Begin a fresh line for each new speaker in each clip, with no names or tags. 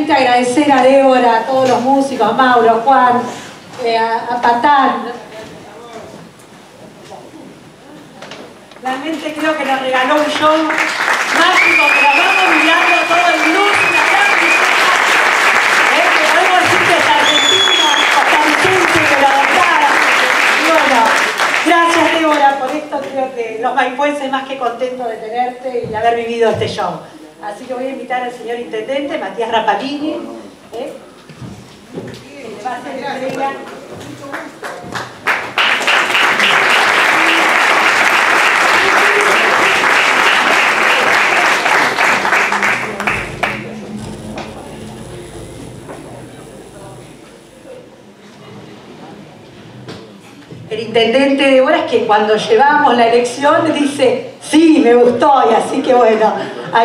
realmente agradecer a Débora, a todos los músicos, a Mauro, a Juan, a Patán. Realmente creo que nos regaló un show mágico, que nos vamos mirando todo el blues, una gran visita, que podemos decir que es argentino, costarricense, que lo adoptaron. Y bueno, gracias Débora por esto, creo que los maipuenses más que contentos de tenerte y de haber vivido este show. Así que voy a invitar al señor Intendente, Matías Rapalini, que le va a hacer entrega. El intendente de Horas, que cuando llevamos la elección dice, sí, me gustó, y así que bueno,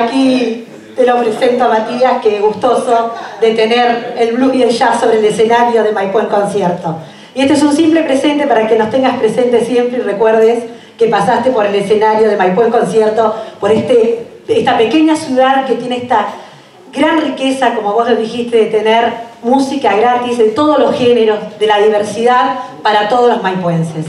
aquí te lo presento a Matías, que gustoso de tener el blues y el jazz sobre el escenario de Maipú en concierto. Y este es un simple presente para que nos tengas presente siempre y recuerdes que pasaste por el escenario de Maipú en concierto, por esta pequeña ciudad que tiene esta gran riqueza, como vos lo dijiste, de tener música gratis de todos los géneros, de la diversidad para todos los maipuenses.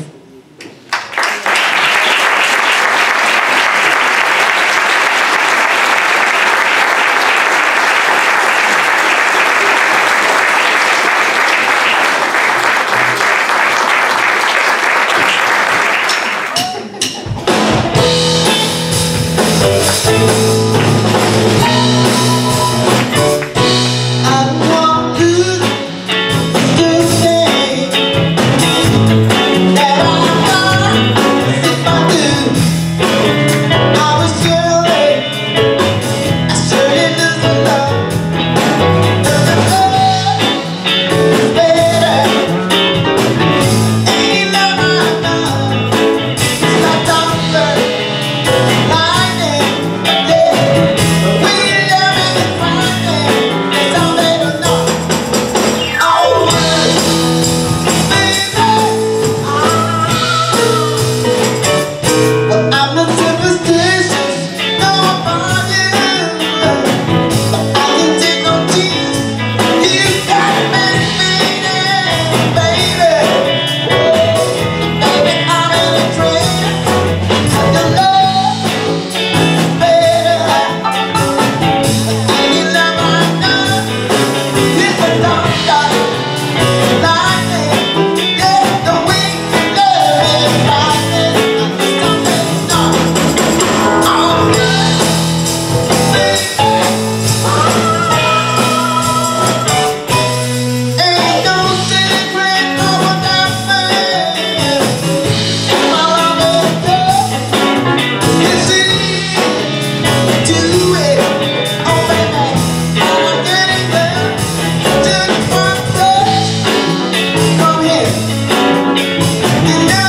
Yeah.